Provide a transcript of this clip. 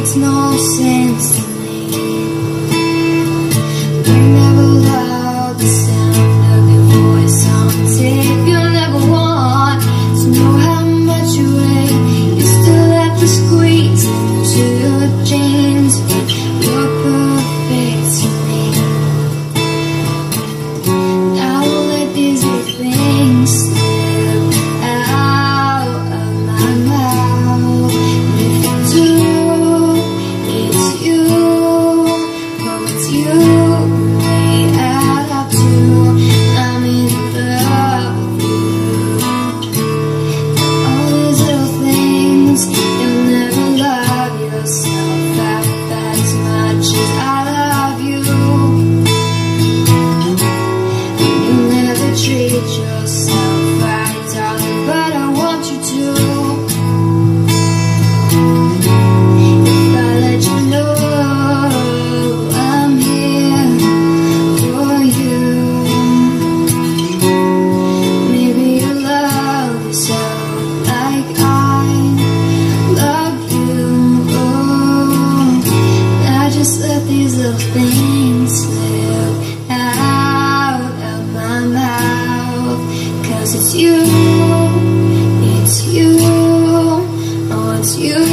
makes no sense to me. You never loved the sound of your voice on tape. You'll never want to know how much you weigh. You still have to squeeze into your jeans, but you're perfect to me. Now I'll let these little things slip out of my mouth. And if you do, it's you. Oh, it's you made out of two. I'm in love with you. All these little things, you'll never love yourself half as much as I love you. You'll never treat yourself right, darling, but I want you to. If I let you know I'm here for you, maybe you'll love yourself like I love you. Oh, I just let these little things slip out of my mouth. 'Cause it's you, oh, it's you.